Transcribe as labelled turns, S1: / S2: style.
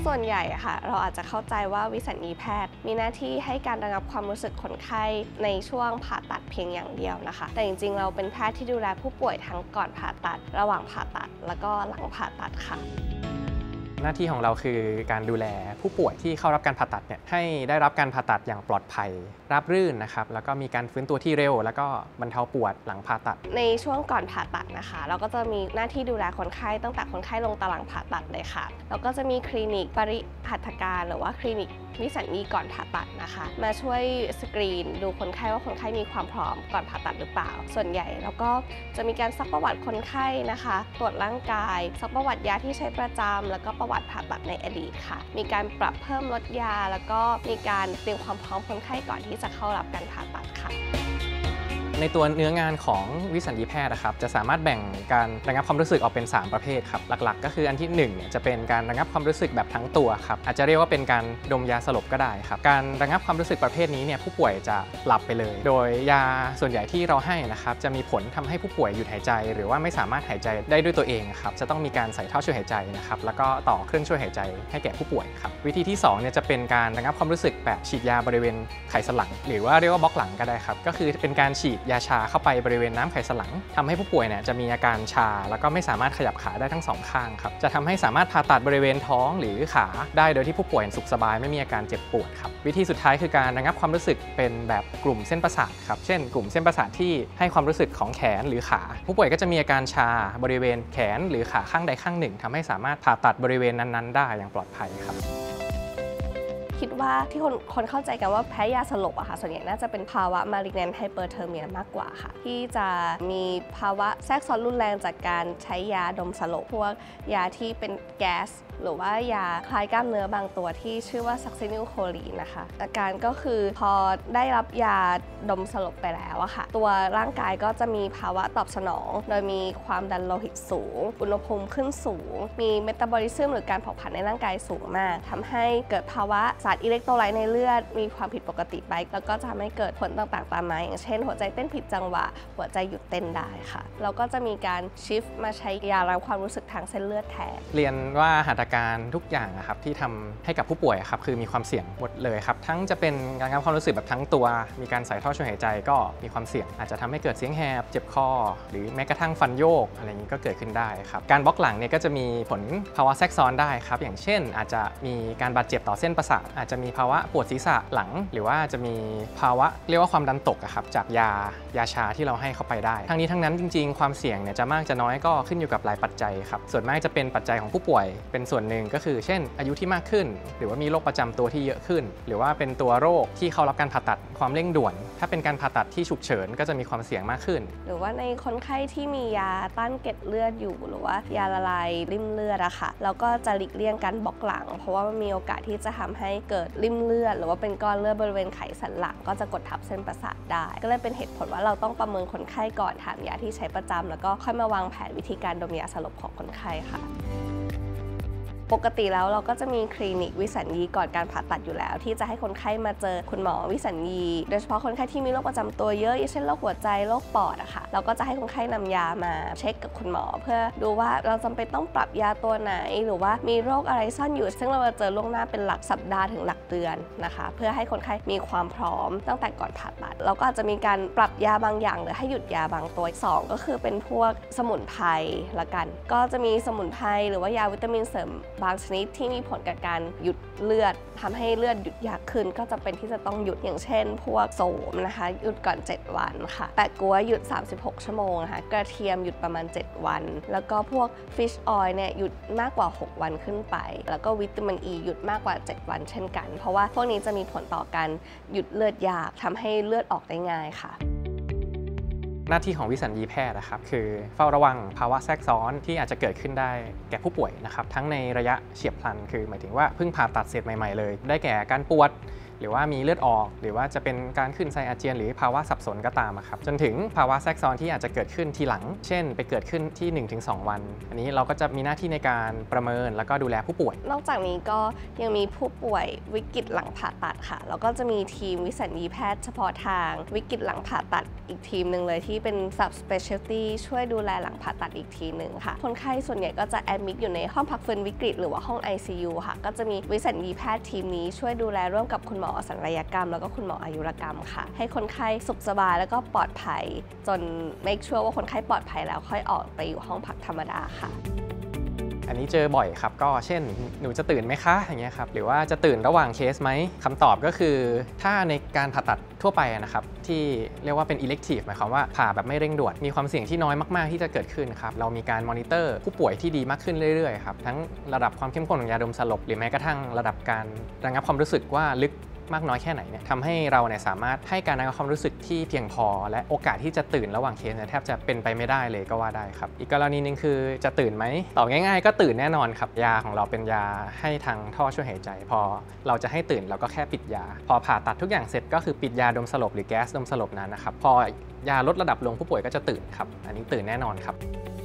S1: ส่วนใหญ่ค่ะเราอาจจะเข้าใจว่าวิสัญญีแพทย์มีหน้าที่ให้การระงับความรู้สึกคนไข้ในช่วงผ่าตัดเพียงอย่างเดียวนะคะแต่จริงๆเราเป็นแพทย์ที่ดูแลผู้ป่วยทั้งก่อนผ่าตัดระหว่างผ่าตัดแล้วก็หลังผ่าตัดค่ะ
S2: หน้าที่ของเราคือการดูแลผู้ป่วยที่เข้ารับการผ่าตัดเนี่ยให้ได้รับการผ่าตัดอย่างปลอดภัยราบรื่นนะครับแล้วก็มีการฟื้นตัวที่เร็วแล้วก็บรรเทาปวดหลังผ่าตัด
S1: ในช่วงก่อนผ่าตัดนะคะเราก็จะมีหน้าที่ดูแลคนไข้ตั้งแต่คนไข้ลงตารางผ่าตัดเลยค่ะแล้วก็จะมีคลินิกปริหัตถการหรือว่าคลินิกวิสัญญีก่อนผ่าตัดนะคะมาช่วยสกรีนดูคนไข้ว่าคนไข้มีความพร้อมก่อนผ่าตัดหรือเปล่าส่วนใหญ่แล้วก็จะมีการซักประวัติคนไข้นะคะตรวจร่างกายซักประวัติยาที่ใช้ประจำแล้วก็ประวัติผ่าตัดในอดีตค่ะมีการปรับเพิ่มลดยาแล้วก็มีการเตรียมความพร้อมคนไข้ก่อนที่จะเข้ารับการผ่าตัดค่ะ
S2: ในตัวเนื้องานของวิสัญญีแพทย์นะครับจะสามารถแบ่งการระงับความรู้สึกออกเป็น3ประเภทครับหลักๆก็คืออันที่1เนี่ยจะเป็นการระงับความรู้สึกแบบทั้งตัวครับอาจจะเรียกว่าเป็นการดมยาสลบก็ได้ครับการระงับความรู้สึกประเภทนี้เนี่ยผู้ป่วยจะหลับไปเลยโดยยาส่วนใหญ่ที่เราให้นะครับจะมีผลทำให้ผู้ป่วยหยุดหายใจหรือว่าไม่สามารถหายใจได้ด้วยตัวเองครับจะต้องมีการใส่ท่อช่วยหายใจนะครับแล้วก็ต่อเครื่องช่วยหายใจให้แก่ผู้ป่วยครับวิธีที่2เนี่ยจะเป็นการระงับความรู้สึกแบบฉีดยาบริเวณไขสันหลังหรือว่าเรียกว่าบล็อกหลังก็ได้ครับก็คือเป็นการฉีดยาชาเข้าไปบริเวณน้ำไขสันหลังทำให้ผู้ป่วยเนี่ยจะมีอาการชาแล้วก็ไม่สามารถขยับขาได้ทั้ง2ข้างครับจะทำให้สามารถผ่าตัดบริเวณท้องหรือขาได้โดยที่ผู้ป่วยสุขสบายไม่มีอาการเจ็บปวดครับวิธีสุดท้ายคือการระงับความรู้สึกเป็นแบบกลุ่มเส้นประสาทครับเช่นกลุ่มเส้นประสาทที่ให้ความรู้สึกของแขนหรือขาผู้ป่วยก็จะมีอาการชาบริเวณแขนหรือขาข้างใดข้างหนึ่งทำให้สามารถผ่าตัดบริเวณนั้นๆได้อย่างปลอดภัยครับ
S1: คิดว่าที่คนเข้าใจกันว่าแพ้ยาสลบอะค่ะส่วนใหญ่น่าจะเป็นภาวะ malignant hyperthermia มากกว่าค่ะที่จะมีภาวะแทรกซ้อนรุนแรงจากการใช้ยาดมสลบพวกยาที่เป็นแก๊สหรือว่ายาคลายกล้ามเนื้อบางตัวที่ชื่อว่าซักซินิลโคลีนนะคะอาการก็คือพอได้รับยาดมสลบไปแล้วอะค่ะตัวร่างกายก็จะมีภาวะตอบสนองโดยมีความดันโลหิตสูงอุณหภูมิขึ้นสูงมีเมตาบอลิซึมหรือการเผาผลาญในร่างกายสูงมากทำให้เกิดภาวะสารอิเล็กโทรไลต์ในเลือดมีความผิดปกติไปแล้วก็จะทำให้เกิดผลต่างๆตามมาอย่างเช่นหัวใจเต้นผิดจังหวะหัวใจหยุดเต้นได้ค่ะแล้วก็จะมีการชิฟต์มาใช้ยาระงับความรู้สึกทางเส้นเลือดแทน
S2: เรียนว่าหัตถการทุกอย่างนะครับที่ทำให้กับผู้ป่วยครับคือมีความเสี่ยงหมดเลยครับทั้งจะเป็นการระงับความรู้สึกแบบทั้งตัวมีการใส่ท่อช่วยหายใจก็มีความเสี่ยงอาจจะทำให้เกิดเสียงแหบเจ็บคอหรือแม้กระทั่งฟันโยกอะไรอย่างนี้ก็เกิดขึ้นได้ครับการบล็อกหลังเนี่ยก็จะมีผลภาวะแทรกซ้อนได้ครับอย่างเช่นอาจจะมีการบาดเจ็บต่อเส้นประสาทอาจจะมีภาวะปวดศีรษะหลังหรือว่าจะมีภาวะเรียกว่าความดันตกครับจากยาชาที่เราให้เข้าไปได้ทั้งนี้ทั้งนั้นจริงๆความเสี่ยงเนี่ยจะมากจะน้อยก็ขึ้นอยู่กับหลายปัจจัยครับส่วนมากจะเป็นปัจจัยของผู้ป่วยเป็นส่วนหนึ่งก็คือเช่นอายุที่มากขึ้นหรือว่ามีโรคประจำตัวที่เยอะขึ้นหรือว่าเป็นตัวโรคที่เข้ารับการผ่าตัดความเร่งด่วนถ้าเป็นการผ่าตัดที่ฉุกเฉินก็จะมีความเสี่ยงมากขึ้น
S1: หรือว่าในคนไข้ที่มียาต้านเกล็ดเลือดอยู่หรือว่ายาละลายริ่มเลือดอะค่ะแล้วก็จะหลีกเลี่ยงการบล็อกหลังเพราะว่ามันมีโอกาสที่จะทำให้เกิดริ่มเลือดหรือว่าเป็นก้อนเลือดบริเวณไขสันหลังก็จะกดทับเส้นประสาทได้ก็เลยเป็นเหตุผลว่าเราต้องประเมินคนไข้ก่อนทานยาที่ใช้ประจำแล้วก็ค่อยมาวางแผนวิธีการดมยาสลบของคนไข้ค่ะปกติแล้วเราก็จะมีคลินิกวิสัญญีก่อนการผ่าตัดอยู่แล้วที่จะให้คนไข้มาเจอคุณหมอวิสัญญีโดยเฉพาะคนไข้ที่มีโรคประจำตัวเยอะอย่างเช่นโรคหัวใจโรคปอดอะค่ะเราก็จะให้คนไข้นำยามาเช็คกับคุณหมอเพื่อดูว่าเราจำเป็นต้องปรับยาตัวไหนหรือว่ามีโรคอะไรซ่อนอยู่ซึ่งเราจะเจอล่วงหน้าเป็นหลักสัปดาห์ถึงหลักเดือนนะคะเพื่อให้คนไข้มีความพร้อมตั้งแต่ก่อนผ่าตัดเราก็อาจจะมีการปรับยาบางอย่างหรือให้หยุดยาบางตัว2ก็คือเป็นพวกสมุนไพรละกันก็จะมีสมุนไพรหรือว่ายาวิตามินเสริมบางชนิดที่มีผลกับการหยุดเลือดทำให้เลือดหยุดยากขึ้นก็จะเป็นที่จะต้องหยุดอย่างเช่นพวกโสมนะคะหยุดก่อน7วันค่ะแปะกัวหยุด36ชั่วโมงนะคะกระเทียมหยุดประมาณ7วันแล้วก็พวก fish oil เนี่ยหยุดมากกว่า6วันขึ้นไปแล้วก็วิตามินอีหยุดมากกว่า7วันเช่นกันเพราะว่าพวกนี้จะมีผลต่อการหยุดเลือดยากทำให้เลือดออกได้ง่ายค่ะ
S2: หน้าที่ของวิสัญญีแพทย์นะครับคือเฝ้าระวังภาวะแทรกซ้อนที่อาจจะเกิดขึ้นได้แก่ผู้ป่วยนะครับทั้งในระยะเฉียบพลันคือหมายถึงว่าเพิ่งผ่าตัดเสร็จใหม่ๆเลยได้แก่การปวดหรือว่ามีเลือดออกหรือว่าจะเป็นการขึ้นไส้อาเจียนหรือภาวะสับสนก็ตามครับจนถึงภาวะแทรกซ้อนที่อาจจะเกิดขึ้นทีหลังเช่นไปเกิดขึ้นที่ 1-2 วันอันนี้เราก็จะมีหน้าที่ในการประเมินแล้วก็ดูแลผู้ป่วย
S1: นอกจากนี้ก็ยังมีผู้ป่วยวิกฤตหลังผ่าตัดค่ะแล้วก็จะมีทีมวิสัญญีแพทย์เฉพาะทางวิกฤตหลังผ่าตัดอีกทีมหนึ่งเลยที่เป็น subspecialty ช่วยดูแลหลังผ่าตัดอีกทีหนึ่งค่ะคนไข้ส่วนใหญ่ก็จะแอดมิดอยู่ในห้องพักฟื้นวิกฤตหรือว่าห้อง ICU ค่ะก็จะมีวิสัญญีแพทย์ทีมนี้ช่วยดูแลร่วมกับคุณหมอศัลยกรรมแล้วก็คุณหมออายุรกรรมค่ะให้คนไข้สุขสบายแล้วก็ปลอดภัยจน make sure ว่าคนไข้ปลอดภัยแล้วค่อยออกไปอยู่ห้องพักธรรมดาค่ะ
S2: อันนี้เจอบ่อยครับก็เช่นหนูจะตื่นไหมคะอย่างเงี้ยครับหรือว่าจะตื่นระหว่างเคสไหมคำตอบก็คือถ้าในการผ่าตัดทั่วไปนะครับที่เรียกว่าเป็น elective หมายความว่าผ่าแบบไม่เร่งด่วนมีความเสี่ยงที่น้อยมากๆที่จะเกิดขึ้นครับเรามีการมอนิเตอร์ผู้ป่วยที่ดีมากขึ้นเรื่อยๆครับทั้งระดับความเข้มข้นของยาดมสลบหรือแม้กระทั่งระดับการระงับความรู้สึกว่าลึกมากน้อยแค่ไหนเนี่ยทำให้เราเนี่ยสามารถให้การระงับความรู้สึกที่เพียงพอและโอกาสที่จะตื่นระหว่างเคสเนี่ยแทบจะเป็นไปไม่ได้เลยก็ว่าได้ครับอีกกรณีนึงคือจะตื่นไหมตอบง่ายๆก็ตื่นแน่นอนครับยาของเราเป็นยาให้ทางท่อช่วยหายใจพอเราจะให้ตื่นเราก็แค่ปิดยาพอผ่าตัดทุกอย่างเสร็จก็คือปิดยาดมสลบหรือแก๊สดมสลบนั้นนะครับพอยาลดระดับลงผู้ป่วยก็จะตื่นครับอันนี้ตื่นแน่นอนครับ